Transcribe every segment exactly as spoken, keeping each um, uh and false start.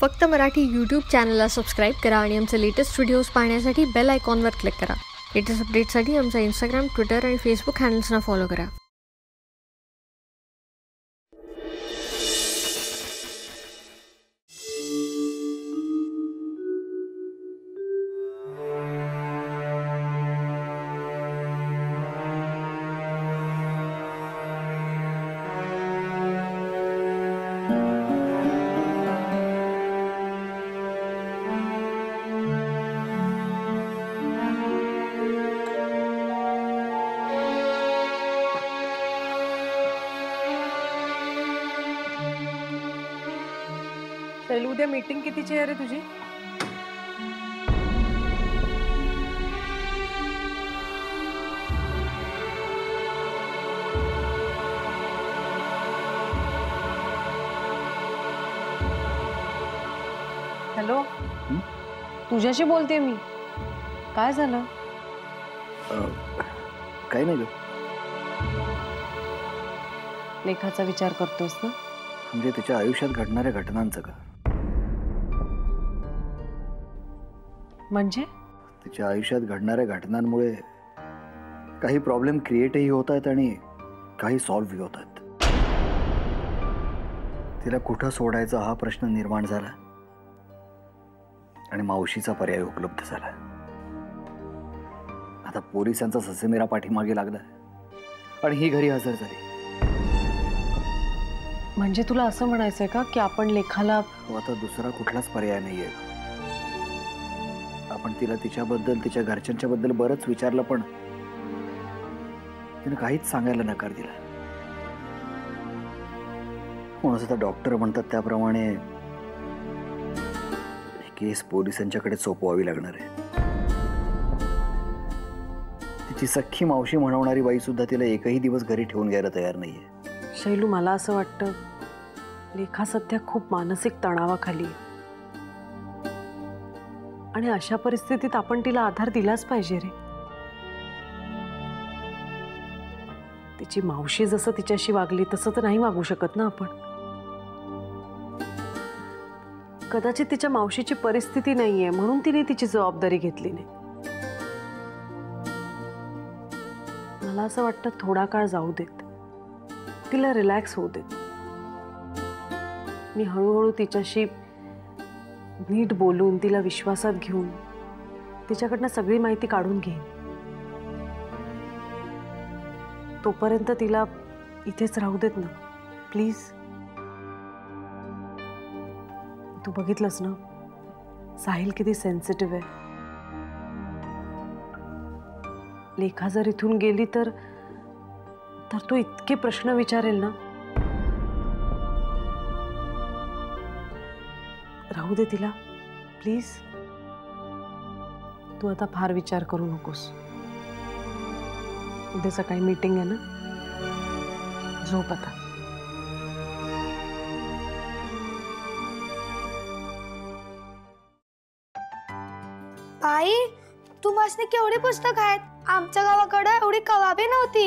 फक्त मराठी यूट्यूब चॅनलला सबस्क्राईब करा आणि आमचे लेटेस्ट व्हिडिओज पाहण्यासाठी बेल आयकॉनवर क्लिक करा. लेटेस्ट अपडेट्ससाठी आमचा इंस्टाग्राम, ट्विटर आणि फेसबुक हँडल्सना फॉलो करा. शैलू, उद्या मीटिंग कितीची आहे रे तुझी? हॅलो, तुझ्याशी बोलते मी. काय झालं? काही नाही ग. लेखाचा विचार करतोस ना? म्हणजे तिच्या आयुष्यात घडणाऱ्या घटनांचं का? म्हणजे तिच्या आयुष्यात घडणाऱ्या घटनांमुळे काही प्रॉब्लेम क्रिएटही होत आहेत आणि काही सॉल्व्ह होत आहेत. तिला कुठं सोडायचा हा प्रश्न निर्माण झाला आणि मावशीचा पर्याय उपलब्ध झाला. आता पोलिसांचा ससेमिरा पाठीमागे लागला आणि ही घरी हजर झाली. म्हणजे तुला असं म्हणायचंय का की आपण लेखाला? आता दुसरा कुठलाच पर्याय नाहीये. आपण तिला तिच्याबद्दल, तिच्या घरच्यांच्या बद्दल बरंच विचारलं पण तिने काहीच सांगायला नकार दिला. म्हणून आता डॉक्टर म्हणतात त्याप्रमाणे केस पोलिसांच्याकडे सोपवावी लागणार आहे. तिची सख्खी मावशी म्हणवणारी बाई सुद्धा तिला एकही दिवस घरी ठेवून घ्यायला तयार नाहीये. शैलू, मला असं वाटतं लेखा सध्या खूप मानसिक तणावाखाली आहे आणि अशा परिस्थितीत आपण तिला आधार दिलाच पाहिजे रे. तिची मावशी जसं तिच्याशी वागली तसं तर नाही वागू शकत ना आपण. कदाचित तिच्या मावशीची परिस्थिती नाहीये म्हणून तिने तिची जबाबदारी घेतली नाही. मला असं वाटतं थोडा काळ जाऊ देत, तिला रिलॅक्स होऊ देत. मी हळूहळू तिच्याशी नीट बोलून, तिला विश्वासात घेऊन तिच्याकडनं सगळी माहिती काढून घेईन. तोपर्यंत तिला इथेच राहू देत ना प्लीज. तू बघितलंस ना साहिल किती सेन्सिटिव्ह आहे. लेखा जर इथून गेली तर तर तो इतके प्रश्न विचारेल ना. राहू दे तिला प्लीज. तू आता फार विचार करू नकोस. उद्या सकाळी मीटिंग आहे ना, झोप आता. आई, तू मसने केवढी पुस्तक आहेत? आमच्या गावाकडे एवढी कवाबी नव्हती.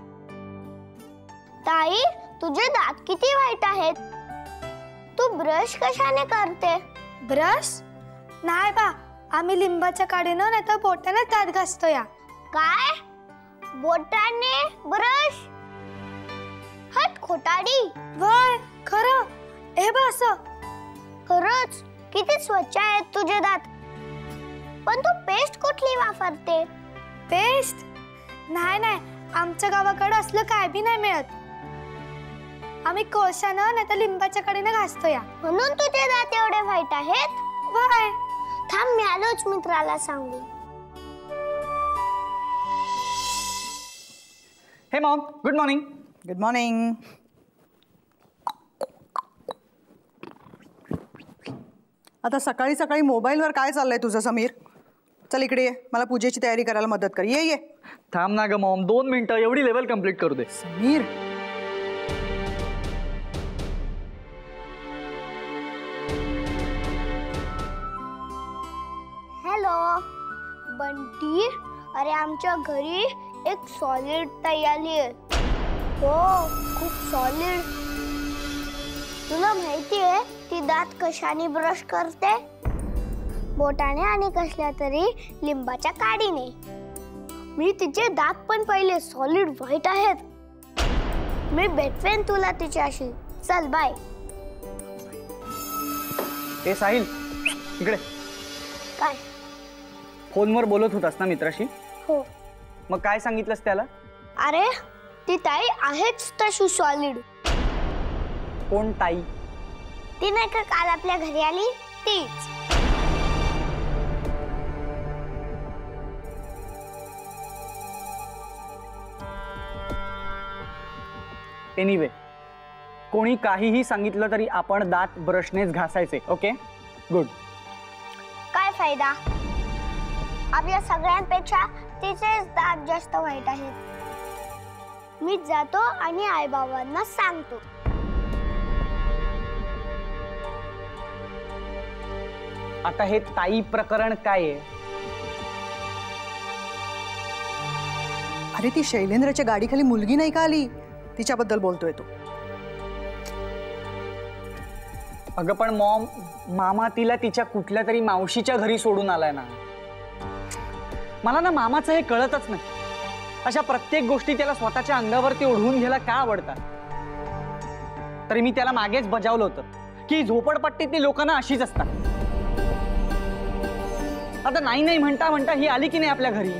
ताई, तुझे दात किती वाईट आहेत. तू ब्रश कशाने करते? ब्रश नाही बा, आम्ही लिंबाच्या काडीनं नाही तर बोटाने दात घासतो. या काय? बोटाने ब्रश? हट खोटाडी. वय खरं. हे बा असं. खरंच किती स्वच्छ आहेत तुझे दात. पण तू पेस्ट कुठली वापरते? पेस्ट नाही नाही, आमच्या गावाकडे असलं काय बी नाही मिळत. आम्ही कोशानं नाही तर लिंबाच्या काडीनं घासतो. या म्हणून तुझे दात एवढे वाईट आहेत? वय थांब, मी आलोच मित्राला सांगू. Hey mom, good morning. Good morning. आता सकाळी सकाळी मोबाईलवर काय चाललंय तुझं समीर? चल इकडे ये, मला पूजेची तयारी करायला मदत कर. ये ये. थांब ना ग मॉम, दोन मिनिटं, एवढी लेवल कंप्लीट करू दे. समीर, हॅलो बंटी, अरे आमच्या घरी एक सॉलिड ताई आली आहे. हो, खूप सॉलिड. तुला माहिती आहे ती दात कशाने ब्रश करते? बोटाने आणि कसल्या तरी लिंबाच्या काडीने. मी तिचे दात पण पहिले सॉलिड व्हाईट आहेत. मी भेटवेन तुला तिच्याशी. चल बाय. ए साहिल, इकडे. काय? फोनवर बोलत होतास ना मित्राशी? हो. मग काय सांगितलंस त्याला? अरे ती ताई आहेच तशी सॉलिड. कोण ताई? ती नाही का काल आपल्या घरी आली तीच. एनिवे, कोणी काहीही सांगितलं तरी आपण दात ब्रशनेच घासायचे. Okay, good. काय फायदा? आपल्या सगळ्यांपेक्षा तिचेच दात जास्त वाईट आहेत. मी जातो आणि आई बाबांना सांगतो. आता हे ताई प्रकरण काय आहे? अरे ती शैलेंद्रच्या गाडीखाली मुलगी नाही का आली, तिच्याबद्दल बोलतोय तो. अगं पण मॉम, मामा तिला तिच्या कुठल्या तरी मावशीच्या घरी सोडून आलाय ना. मला ना मामाचं हे कळतच नाही. अशा प्रत्येक गोष्टी त्याला स्वतःच्या अंगावरती ओढवून घ्यायला का आवडतात? तरी मी त्याला मागेच बजावलं होतं की झोपडपट्टीतली लोकांना अशीच असतात. आता नाही नाही म्हणता म्हणता ही आली की नाही आपल्या घरी.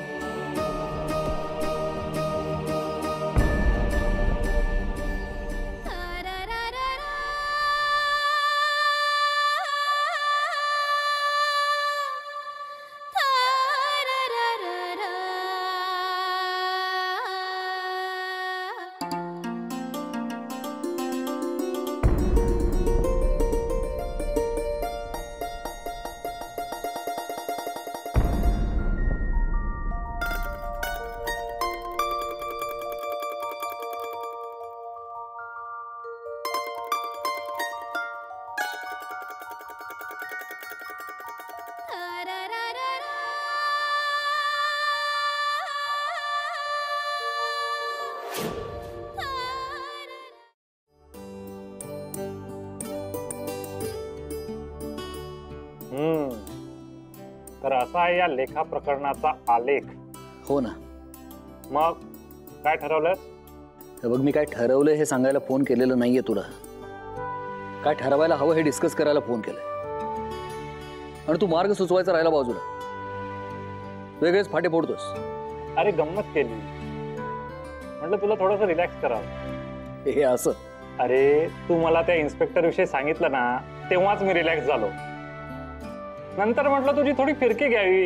हम्म तर असा आहे या लेखा प्रकरणाचा आलेख. हो ना. मग काय ठरवलंस? हे बघ, मी काय ठरवलंय हे सांगायला फोन केलेलं नाहीये तुला. काय ठरवायला हवं हे डिस्कस करायला फोन केलाय. आणि तू मार्ग सुचवायचा राहिला बाजूला. वेगळेच फाटे फोडतोस. अरे गंमत केली, म्हटलं तुला थोडंसं रिलॅक्स करावं. हे असं? अरे तू मला त्या इन्स्पेक्टर विषयी सांगितलं ना, तेव्हाच मी रिलॅक्स झालो. नंतर म्हटलं तुझी थोडी फिरकी घ्यावी.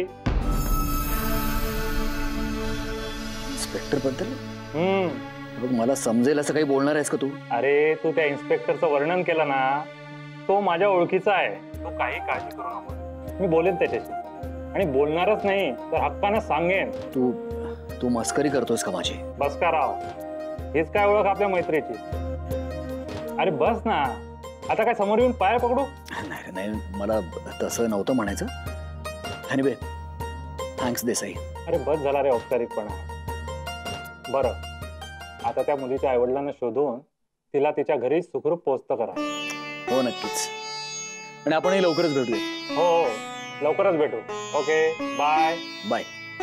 इन्स्पेक्टर बद्दल? हम्म बघ, मला समजेल असं काही बोलणार आहेस का तू? अरे तू त्या इन्स्पेक्टरचं वर्णन केलं ना, तो माझ्या ओळखीचा आहे. तो काही काळजी करू नको, मी बोलेन त्याच्याशी. आणि बोलणारच नाही तर हक्कानं सांगेन. तू तू मस्करी करतोस का माझी? बस का राव, हीच काय ओळख आपल्या मैत्रीची. अरे बस ना, आता काय समोर येऊन पाय पकडू? नाही नाही, मला तसं नव्हतं म्हणायचं. Anyway, thanks Desai. अरे बस झाला रे औपचारिकपणा. बरं, आता त्या मुलीच्या आईवडिलांना शोधून तिला तिच्या घरी सुखरूप पोहोचतं करा. हो नक्कीच. आणि आपणही लवकरच भेटूया. हो हो, लवकरच भेटू. Okay, bye bye.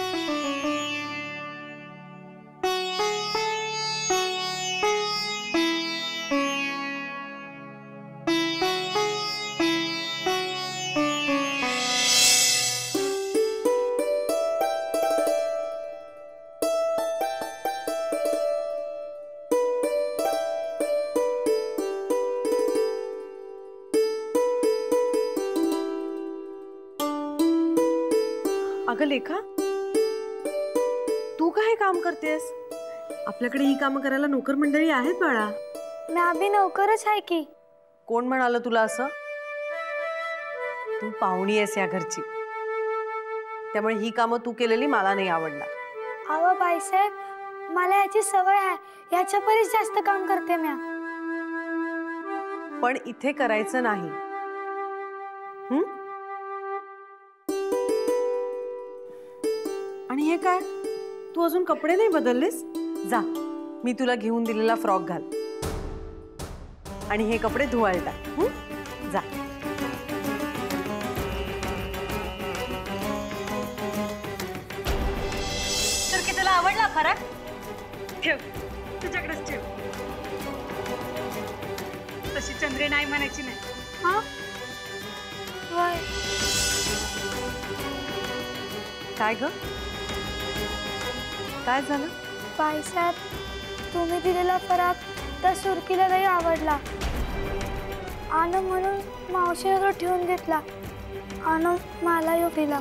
अगं लेखा, तू काय काम करतेस? आपल्याकडे ही कामं करायला नोकर मंडळी आहेत बाळा. मी बी नोकरच आहे की. कोण म्हणालं तुला असं? तू पाहुणी आहेस या घरची, त्यामुळे ही कामं तू केलेली मला नाही आवडणार. अहो बाईसाहेब, मला याची सवय आहे. याच्या परीस जास्त काम करते मी. पण इथे करायचं नाही. हं? आणि हे काय, तू अजून कपडे नाही बदललेस? जा, मी तुला घेऊन दिलेला फ्रॉक घाल आणि हे कपडे धुवायला टाक. जा. फरक ठेव, तुझ्याकडेच ठेव. तशी चंद्रे नाही म्हणायची नाही. हा वय काय ग, काय झालं? बाईसाहेब, तुम्ही दिलेला फराक त्या सुरकीला नाही आवडला आणि म्हणून मावशीला तो ठेवून घेतला आणि मला येऊ दिला.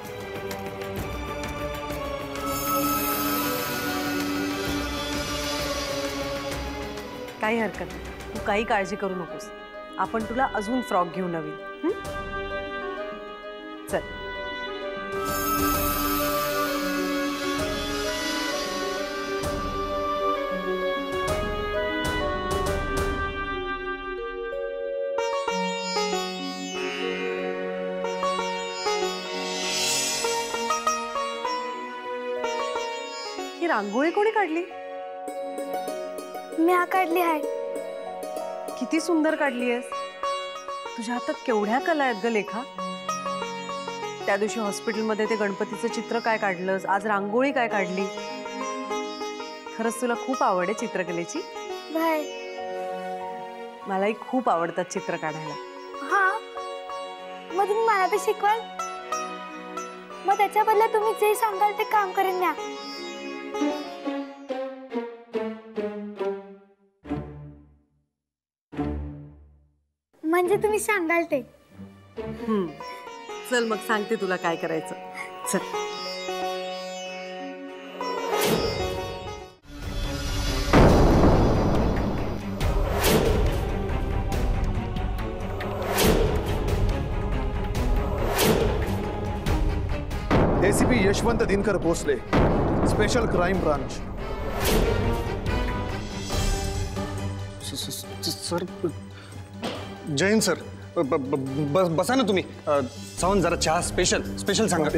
काही हरकत नाही, तू काही काळजी करू नकोस. आपण तुला अजून फ्रॉक घेऊन नवीन. चल. ही रांगोळी कोणी काढली? मी काढली आहे. किती सुंदर काढली आहेस. तुझ्या हातात केवढ्या कला आहेत ग लेखा. त्या दिवशी हॉस्पिटलमध्ये ते गणपतीचं चित्र काय काढलंस, आज रांगोळी काय काढली. खरंच तुला खूप आवड आहे चित्रकलेची. बाय. मलाही खूप आवडतात चित्र काढायला. हा, मग तुम्ही मला ते शिकवाल. मग त्याच्या बदल्यात तुम्ही जे सांगाल ते काम करेन ना. म्हणजे तुम्ही सांगाल ते. हम्म, चल मग सांगते तुला काय करायचं. चल. ACP Yashwant Dinkar Bhosale, special crime branch. Sir, जय हिंद सर. बसा ना तुम्ही. सावंत, जरा चहा स्पेशल स्पेशल सांगा.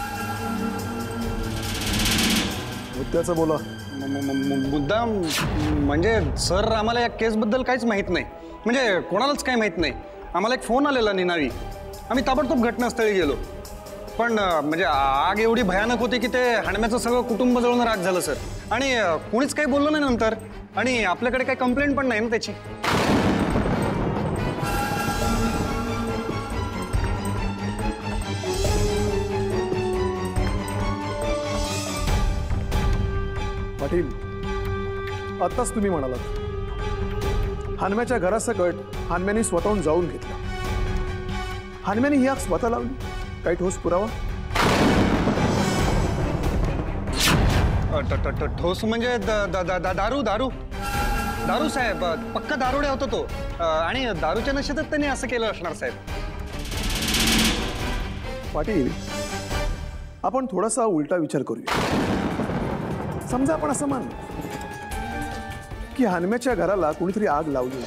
मुद्द्याचं बोला. मुद्दा म्हणजे सर, आम्हाला या केसबद्दल काहीच माहीत नाही. म्हणजे कोणालाच काही माहीत नाही. आम्हाला एक फोन आलेला निनावी. आम्ही ताबडतोब घटनास्थळी गेलो. पण म्हणजे आग एवढी भयानक होती की ते हाणम्याचं सगळं कुटुंब जळून राग झालं सर. आणि कोणीच काही बोललं नाही नंतर. आणि आपल्याकडे काही कंप्लेंट पण नाही ना त्याची. पाटील, आत्ताच तुम्ही म्हणालात हानम्याच्या घरासकट हानम्याने स्वतःहून जाऊन घेतला. हानम्याने ही आग स्वतः लावली. काही ठोस पुरावा? ठोस म्हणजे दारू दारू दारू साहेब. पक्का दारुड्या होता तो. आणि दारूच्या नशेतच त्यांनी असं केलं असणार साहेब. पाटील, आपण थोडासा उलटा विचार करूया. समजा आपण असं मानलं की हानम्याच्या घराला कोणीतरी आग लावली,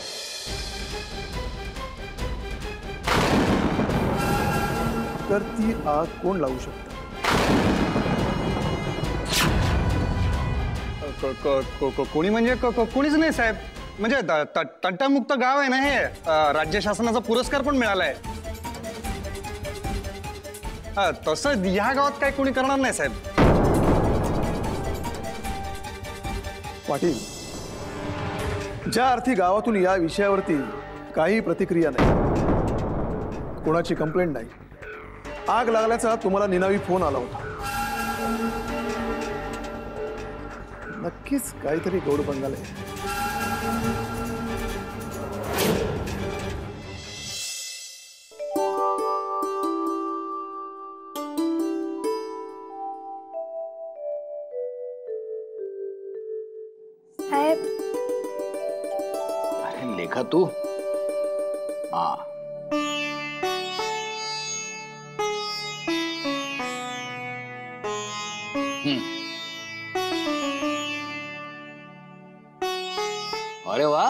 तर ती आग कोण लावू शकतं? कोणी म्हणजे कोणीच नाही साहेब. म्हणजे तंटामुक्त गाव आहे ना हे. राज्य शासनाचा पुरस्कार पण मिळालाय. तसं ह्या गावात काही कोणी करणार नाही साहेब. पाटील, ज्या अर्थी गावातून या विषयावरती काही प्रतिक्रिया नाही, कोणाची कंप्लेंट नाही, आग लागल्याचा तुम्हाला निनावी फोन आला होता, नक्कीच काहीतरी गोड बंगाल आहे. साहेब, अरे लेखा तू. हा, अरे वा,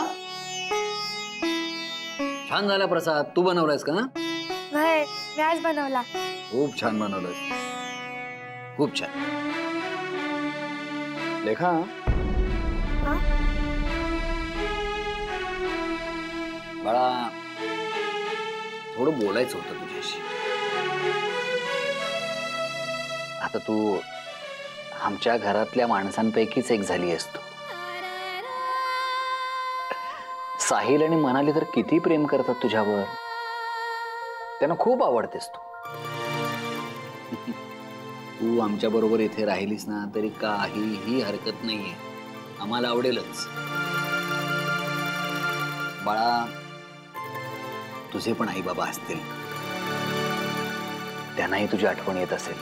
छान झाला प्रसाद. तू बनवलायस का? व्हय, मी आज बनवला. खूप छान बनवलंस, खूप छान. लेखा, हा? बाळा, थोडं बोलायचं होतं तुझ्याशी. आता तू आमच्या घरातल्या माणसांपैकीच एक झाली असतो. साहिल आणि मनाली तर किती प्रेम करतात तुझ्यावर. त्यांना खूप आवडतेस तू. तू आमच्या बरोबर इथे राहिलीस ना तरी काहीही हरकत नाहीये. आम्हाला आवडेलच. बाळा, तुझे पण आई बाबा असतील. त्यांनाही तुझी आठवण येत असेल.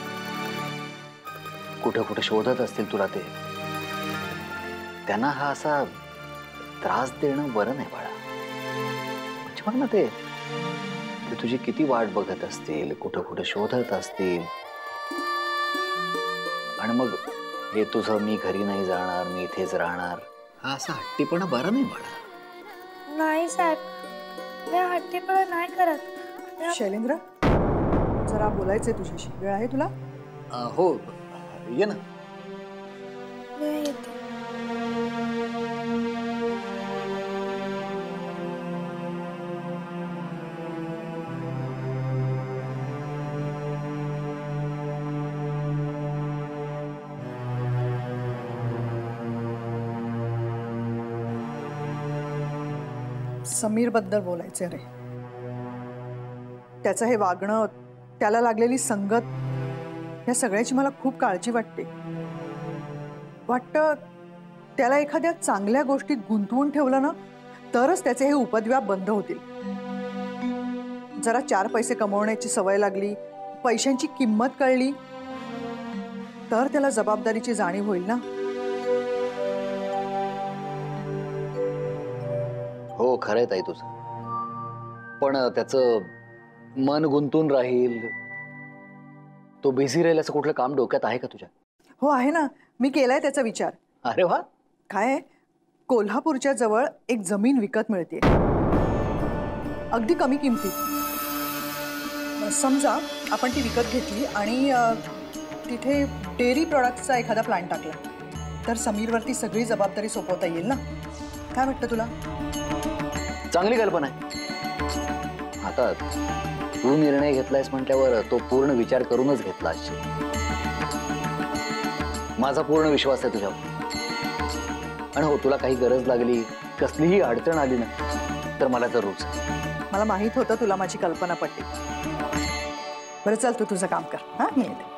कुठं कुठं शोधत असतील तुला ते. त्यांना हा असा त्रास देणं बरं नाही बाळा. म्हणजे बघ ना, ते ते तुझी किती वाट बघत असतील, कुठं कुठं शोधत असतील. आणि मग हे तुझं मी घरी नाही जाणार, मी इथेच राहणार, हा असा हट्टीपणा बरा नाही बाळा. नाही साहेब, मी हट्टीपणा नाही करत. शैलेंद्र, जरा बोलायचंय तुझ्याशी. वेळ आहे तुला? अं, हो, ये ना. मी येते. समीर बद्दल बोलायचे रे. त्याचं हे वागणं, त्याला लागलेली संगत, या सगळ्याची मला खूप काळजी वाटते. वाटतं त्याला एखाद्या चांगल्या गोष्टीत गुंतवून ठेवलं ना तरच त्याचे हे उपद्व्याप बंद होतील. जरा चार पैसे कमवण्याची सवय लागली, पैशांची किंमत कळली तर त्याला जबाबदारीची जाणीव होईल ना. हो, खरंय ताई तुझं. पण त्याचं मन गुंतून राहील, तो बिझी राहील असं कुठलं काम डोक्यात आहे का तुझ्या? हो आहे ना, मी केलाय त्याचा विचार. अरे वा. काय, कोल्हापूरच्या जवळ एक जमीन विकत मिळते अगदी कमी किमतीत. समजा आपण ती विकत घेतली आणि तिथे डेअरी प्रॉडक्टचा एखादा प्लांट टाकला तर समीरवरती सगळी जबाबदारी सोपवता येईल ना. काय वाटतं तुला? चांगली कल्पना आहे. आता तू निर्णय घेतलायस म्हटल्यावर तो पूर्ण विचार करूनच घेतला असेल. माझा पूर्ण विश्वास आहे तुझ्यावर. आणि हो, तुला काही गरज लागली, कसलीही अडचण आली ना तर मला जरूर. मला माहित होतं तुला माझी कल्पना पटली. बरं, चल तू तुझं काम कर. हां, मी येते.